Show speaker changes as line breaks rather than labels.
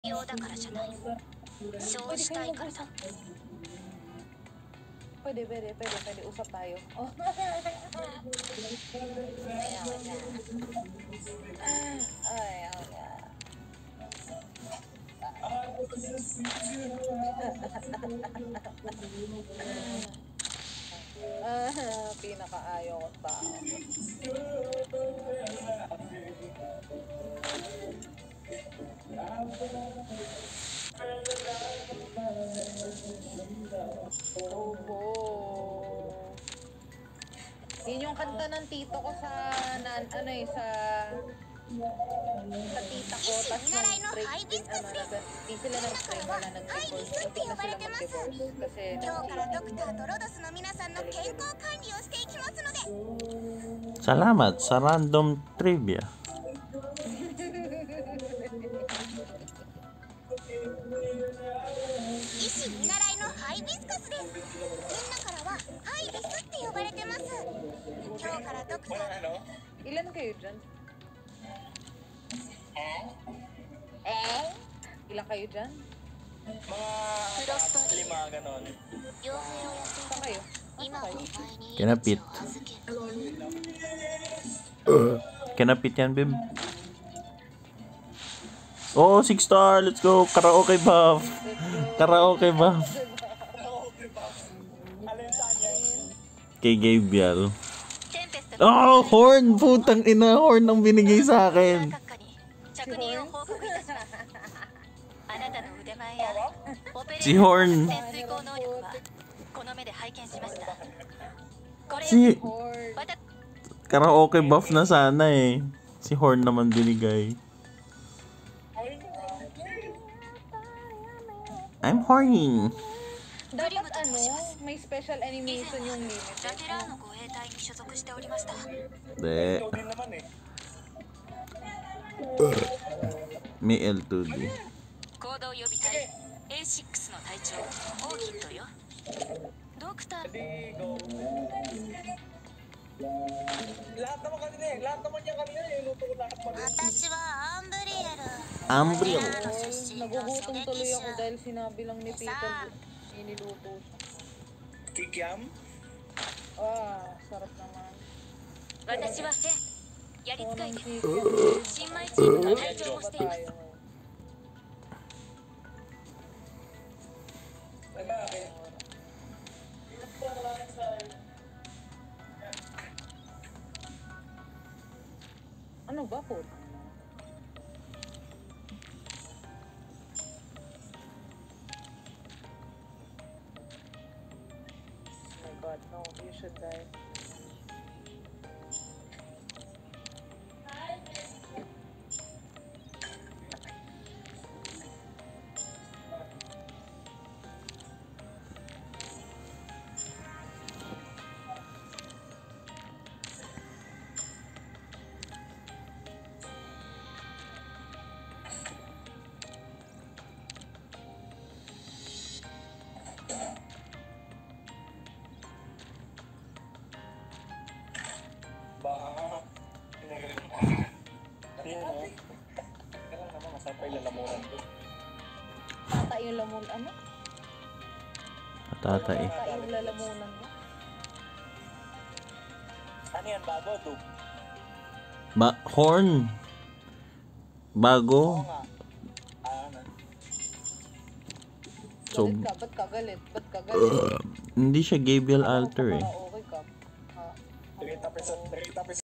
用だからじゃない。そうしたいからだ。
Pwede, usap tayo. Oh. Ayaw niya. Pinakaayaw ko tao. Oh. Yun yung kanta ng tito ko sa sa tita ko, tas nag-break din, di sila nag-break, wala nag-divorce, hindi na sila mag-divorce, kasi
Salamat sa random trivia.
Ilan kayo dyan? Ilan kayo dyan?
Mga 5, ganon.
Saan kayo?
Kinapit. Kinapit yan, babe. Oh, 6 star. Let's go. Karaoke buff. Karaoke buff. Kay Gabriel. Oh, horn! Putang ina, horn ang binigay sa akin. Si Horn. Si karaoke buff na sana eh. Si Horn naman binigay. I'm horny.
Dapat may special animation yung limited.
De. May L2D. Ambriel.
Nagugutom tuloy ako dahil sinabi lang ni Peter iniluto siya.
Kikiam?
Sarap naman. Ano ba po? Oh my God, no, you should die. Tata yung lamon, ano?
Tata eh.
Tata yung lalamunan mo.
Ano yan, bago?
Horn. Bago. So,
Ba't ka galit? Ba't ka galit?
hindi siya Gabriel Alter eh.
Okay ka.